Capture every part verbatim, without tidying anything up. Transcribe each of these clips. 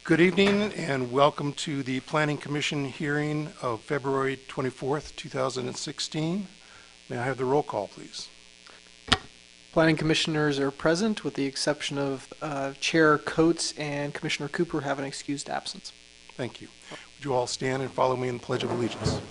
Good evening and welcome to the Planning Commission hearing of February twenty-fourth, two thousand sixteen. May I have the roll call, please? Planning commissioners are present with the exception of uh, Chair Coates and Commissioner Cooper have an excused absence. Thank you. Would you all stand and follow me in the Pledge of Allegiance?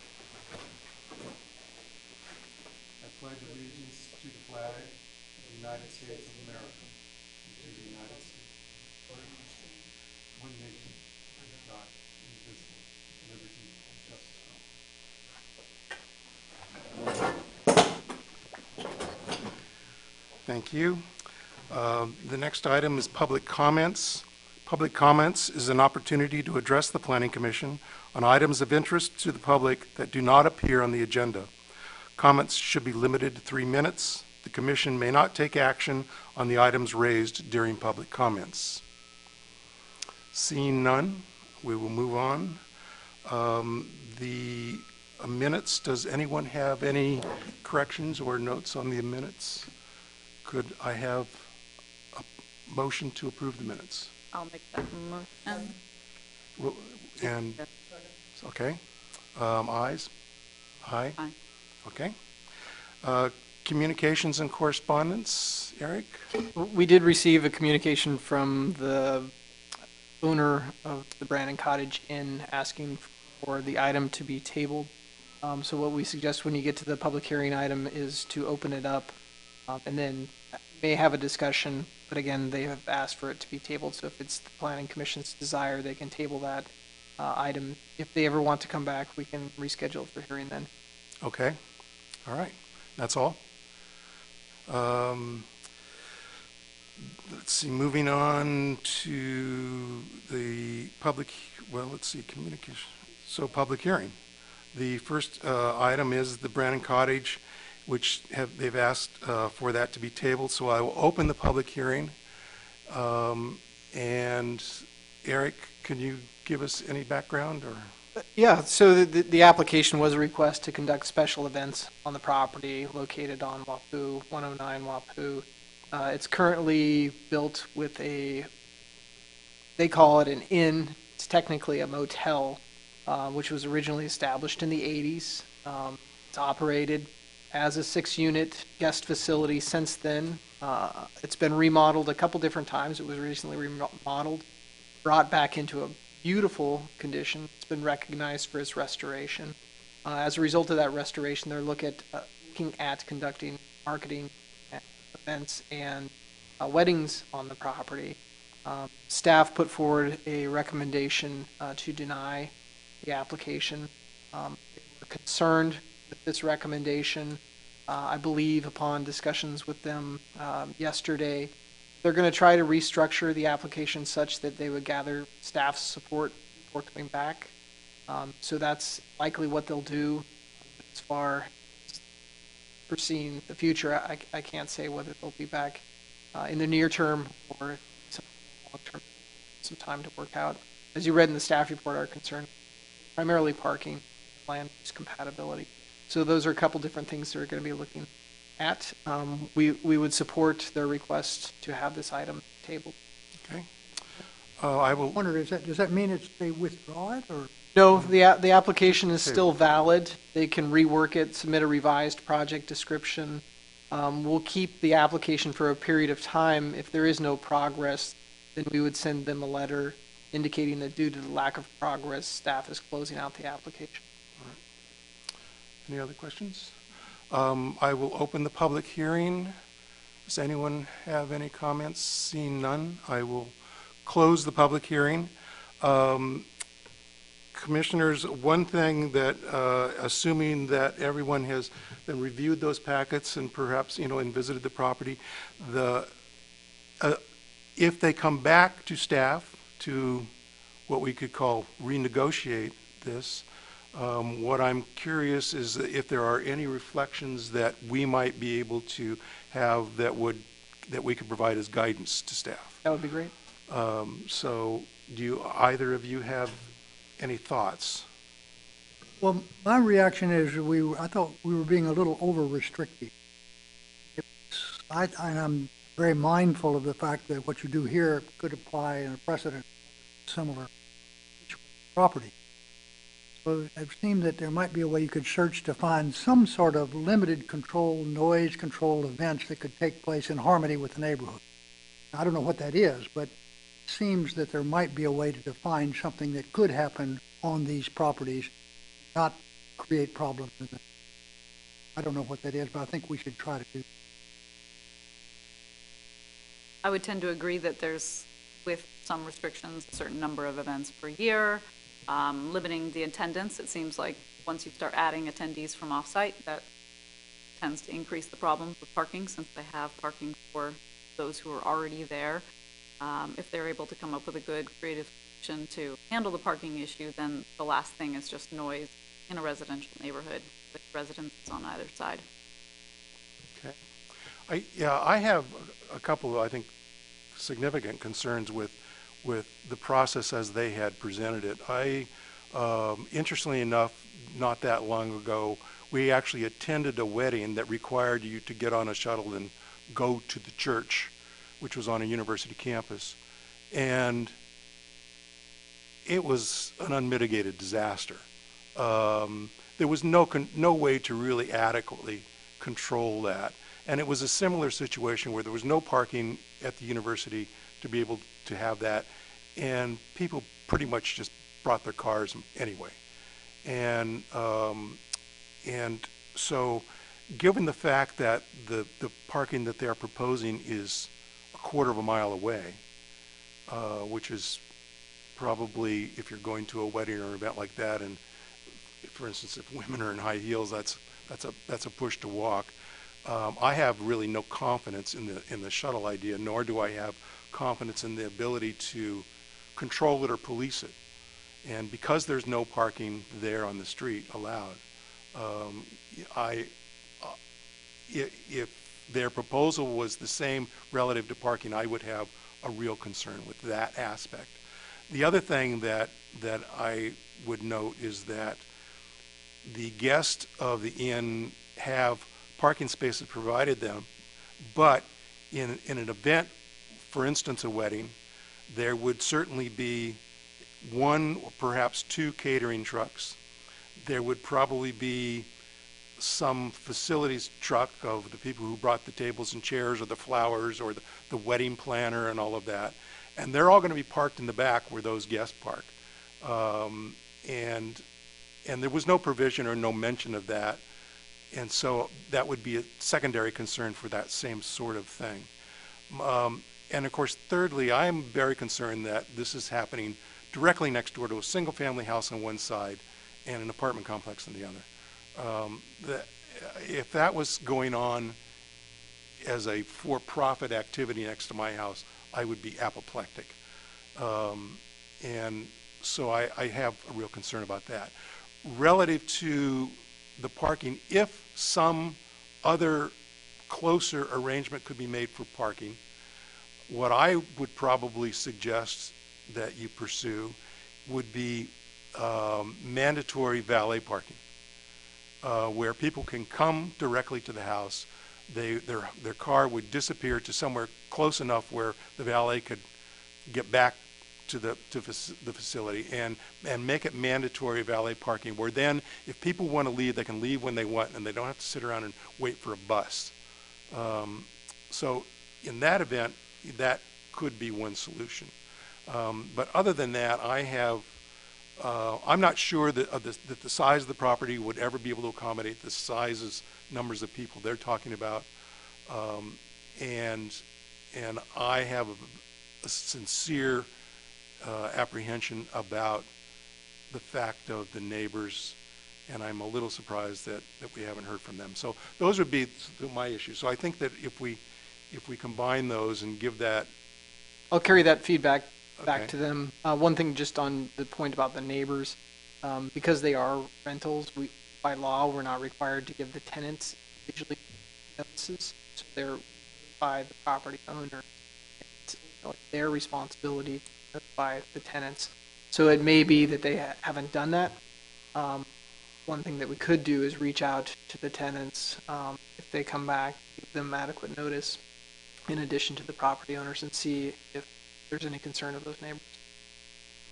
I pledge allegiance to the flag of the United States of America and to the United States one nation, under God, indivisible, liberty and justice for all. Thank you. Uh, the next item is public comments. Public comments is an opportunity to address the Planning Commission on items of interest to the public that do not appear on the agenda. Comments should be limited to three minutes. The Commission may not take action on the items raised during public comments. Seeing none, we will move on. Um, the uh, minutes, does anyone have any corrections or notes on the minutes? Could I have a motion to approve the minutes? I'll make that motion. Well, and, okay. Um, ayes? Aye? Aye. Okay. Uh, communications and correspondence, Eric? We did receive a communication from the owner of the Brandon Cottage Inn asking for the item to be tabled. Um, so what we suggest when you get to the public hearing item is to open it up um, and then may have a discussion, but again, they have asked for it to be tabled. So if it's the Planning Commission's desire, they can table that uh, item. If they ever want to come back, we can reschedule for hearing then. Okay. All right. That's all. Um, let's see, moving on to the public, well, let's see, communication. So public hearing. The first uh, item is the Brandon Cottage, which have, they've asked uh, for that to be tabled. So I will open the public hearing. Um, and Eric, can you give us any background or? Yeah, so the, the application was a request to conduct special events on the property located on Wapuu, one oh nine Wapuu. Uh, it's currently built with a, they call it an inn. It's technically a motel, uh, which was originally established in the eighties. Um, it's operated as a six-unit guest facility since then. Uh, it's been remodeled a couple different times. It was recently remodeled, brought back into a beautiful condition. It's been recognized for its restoration. Uh, as a result of that restoration, they're look at, uh, looking at conducting marketing events and uh, weddings on the property. Um, staff put forward a recommendation uh, to deny the application. Um, they were concerned with this recommendation. Uh, I believe upon discussions with them um, yesterday, they're going to try to restructure the application such that they would gather staff's support before coming back. Um, so that's likely what they'll do. As far as foreseeing the future, I, I can't say whether they'll be back uh, in the near term or some long term, some time to work out. As you read in the staff report, our concern primarily parking, land use compatibility. So those are a couple different things they're going to be looking at. Um, we, we would support their request to have this item tabled. Okay. Uh, I will. I wonder, is that, does that mean it's, they withdraw it or? No, the, the application is still valid. They can rework it, submit a revised project description. Um, we'll keep the application for a period of time. If there is no progress, then we would send them a letter indicating that due to the lack of progress, staff is closing out the application. Any other questions? Um, I will open the public hearing. Does anyone have any comments? Seeing none, I will close the public hearing. Um, commissioners, one thing that, uh, assuming that everyone has then reviewed those packets and perhaps, you know, and visited the property, the uh, if they come back to staff to what we could call renegotiate this, Um, what I'm curious is if there are any reflections that we might be able to have that would that we could provide as guidance to staff. That would be great. Um, so, do you, either of you have any thoughts? Well, my reaction is we, were- I thought we were being a little over restrictive. I, and I'm very mindful of the fact that what you do here could apply in a precedent similar property. So it seemed that there might be a way you could search to find some sort of limited control, noise control events that could take place in harmony with the neighborhood. I don't know what that is, but it seems that there might be a way to define something that could happen on these properties, not create problems with them. I don't know what that is, but I think we should try to do. I would tend to agree that there's, with some restrictions, a certain number of events per year, um, limiting the attendance. It seems like once you start adding attendees from off-site, that tends to increase the problems with parking, since they have parking for those who are already there. Um, if they're able to come up with a good creative solution to handle the parking issue, then the last thing is just noise in a residential neighborhood with residences on either side. Okay. I, yeah, I have a a couple of, I think, significant concerns with, with the process as they had presented it. I, um, interestingly enough, not that long ago, we actually attended a wedding that required you to get on a shuttle and go to the church, which was on a university campus. And it was an unmitigated disaster. Um, there was no, con- no way to really adequately control that. And it was a similar situation where there was no parking at the university to be able to have that. And people pretty much just brought their cars anyway. And, um, and so given the fact that the, the parking that they are proposing is a quarter of a mile away, uh, which is probably, if you're going to a wedding or an event like that, and for instance, if women are in high heels, that's, that's a, that's a push to walk. Um, I have really no confidence in the in the shuttle idea, nor do I have confidence in the ability to control it or police it. And because there's no parking there on the street allowed, um, I, uh, if their proposal was the same relative to parking, I would have a real concern with that aspect. The other thing that that I would note is that the guests of the inn have parking spaces provided them, but in, in an event, for instance, a wedding, there would certainly be one or perhaps two catering trucks. There would probably be some facilities truck of the people who brought the tables and chairs or the flowers or the, the wedding planner and all of that. And they're all going to be parked in the back where those guests park. Um, and, and there was no provision or no mention of that. And so that would be a secondary concern for that same sort of thing. Um, and of course, thirdly, I'm very concerned that this is happening directly next door to a single family house on one side and an apartment complex on the other. Um, the, if that was going on as a for-profit activity next to my house, I would be apoplectic. Um, and so I, I have a real concern about that. Relative to the parking, if some other closer arrangement could be made for parking, what I would probably suggest that you pursue would be um, mandatory valet parking, uh, where people can come directly to the house. They, their, their car would disappear to somewhere close enough where the valet could get back to the to fac- the facility and and make it mandatory valet parking, where then if people want to leave, they can leave when they want and they don't have to sit around and wait for a bus. Um, so in that event, that could be one solution. Um, but other than that, I have uh, I'm not sure that, uh, the, that the size of the property would ever be able to accommodate the sizes, numbers of people they're talking about, um, and and I have a, a sincere Uh, apprehension about the fact of the neighbors, and I'm a little surprised that, that we haven't heard from them. So those would be th- my issues. So I think that if we if we combine those and give that, I'll carry that feedback back Okay. to them. Uh, one thing just on the point about the neighbors, um, because they are rentals, we, by law, we're not required to give the tenants usually notices. So they're by the property owner. It's their responsibility to notify the tenants. So it may be that they ha- haven't done that. Um, one thing that we could do is reach out to the tenants, um, if they come back, give them adequate notice in addition to the property owners, and see if there's any concern of those neighbors.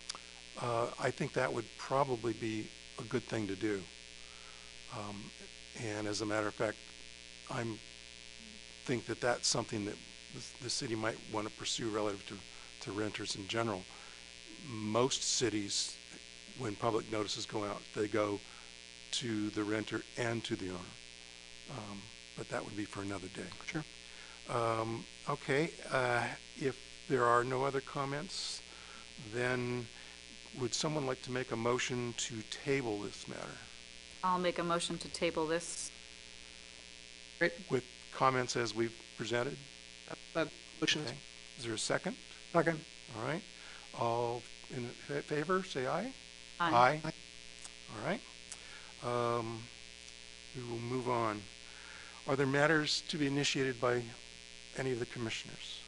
uh, I think that would probably be a good thing to do. Um, And as a matter of fact, I'm, think that that's something that the, the city might want to pursue relative to, to renters in general. Most cities, when public notices go out, they go to the renter and to the owner. Um, But that would be for another day. Sure. Um, Okay, uh, if there are no other comments, then would someone like to make a motion to table this matter I'll make a motion to table this. Great. with comments as we've presented? That, that motion is Okay. Is there a second? Second. All right. All in fa- favor, say aye. Aye. All right. Um, We will move on. Are there matters to be initiated by any of the commissioners?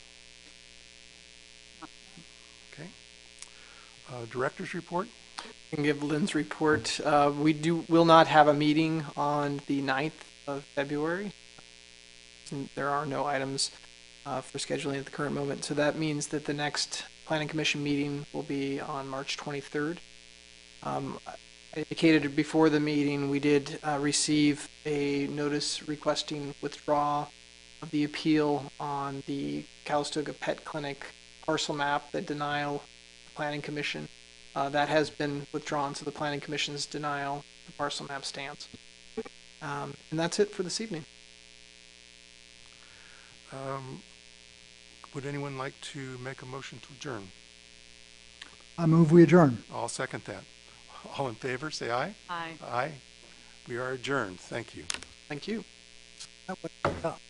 Okay. Uh, Director's report? I can give Lynn's report. Uh, we do, will not have a meeting on the ninth of February. And there are no items uh, for scheduling at the current moment, so that means that the next planning commission meeting will be on March twenty-third. Um, I indicated before the meeting, we did uh, receive a notice requesting withdrawal of the appeal on the Calistoga Pet Clinic parcel map, the denial of the planning commission. Uh, that has been withdrawn, so the planning commission's denial, the parcel map stands. Um, and that's it for this evening. Um, Would anyone like to make a motion to adjourn? I move we adjourn. I'll second that. All in favor, say aye. Aye. Aye. We are adjourned. Thank you. Thank you. That was tough.